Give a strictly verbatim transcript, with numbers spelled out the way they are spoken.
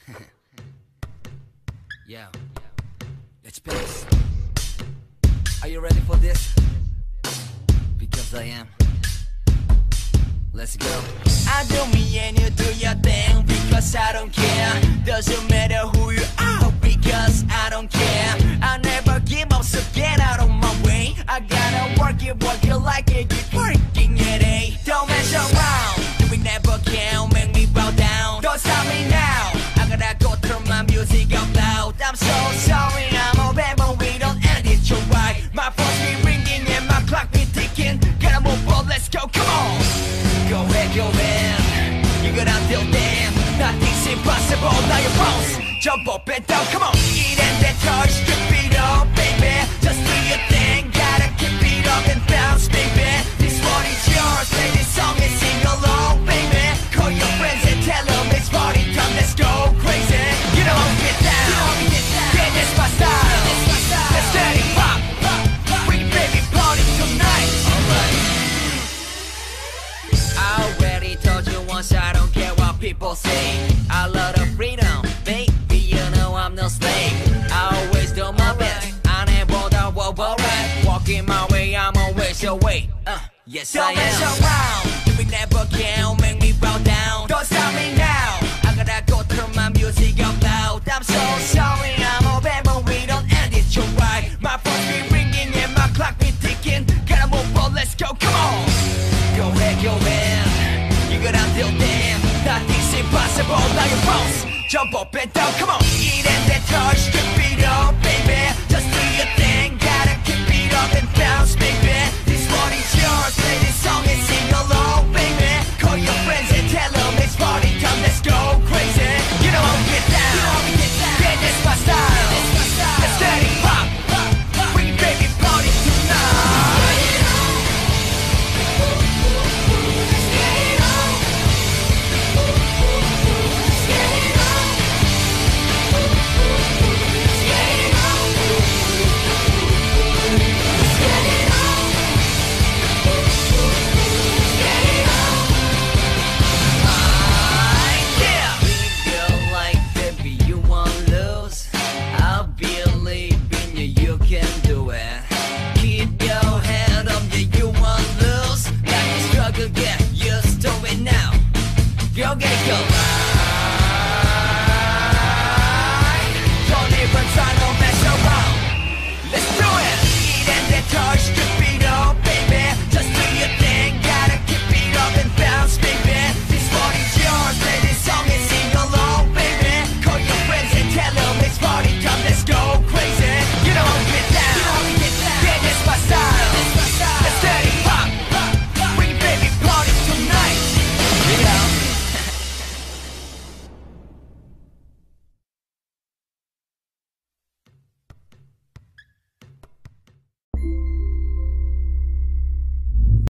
Yeah, let's pace. Are you ready for this? Because I am. Let's go. I don't mean you do your thing because I don't care. Doesn't matter who you are because I don't care. I never give up, so get out of my way. I gotta work it, work it like it, keep working it, eh? Don't mess around, you will never can make me bow down. Don't stop me now, I gotta go turn my music up loud. I'm so sorry, I'm a bad, but we don't end it, you're right. My phone's be ringing and my clock be ticking. Gotta move on, let's go, come on. Go ahead, go ahead. You got until then. Nothing's impossible. Now your pulse, jump up and down. Come on, eat and then touch. Keep it up, baby. Just do your thing. Gotta keep it up and bounce, baby. This one is yours. Play this song and sing along, baby. Call your friends and tell them it's party time. Let's go crazy. You know how we get down. You know how we get down. Yeah, that's my style. That's my style. Let's let it pop. Bring baby party tonight. Alright. I already told you once, I don't care what people say. I love the freedom, baby, you know I'm no slave. I always do my best, I never don't worry. Walking my way, I'm always your way. Uh, yes I am. Don't mess around, you will never can make me bow down. Don't stop me now, I gotta go turn my music up loud. I'm so sorry, I'm a bad, but we don't end it, you're right. My phone's be ringing and my clock be ticking. Gotta move on, let's go, come on. Go ahead, go ahead. You got until then. Nothing's impossible. Now your pulse, jump up and down. Come on, eat and then touch. Keep it up, baby. Just do your thing. Gotta keep it up and bounce, baby. This one is yours. Play this song and sing along, baby. Call your friends and tell them it's party time. Let's go crazy. You know how we get down. You know how we get down. Yeah, that's my style. That's my style. Let's let it pop. Bring baby party tonight. Go get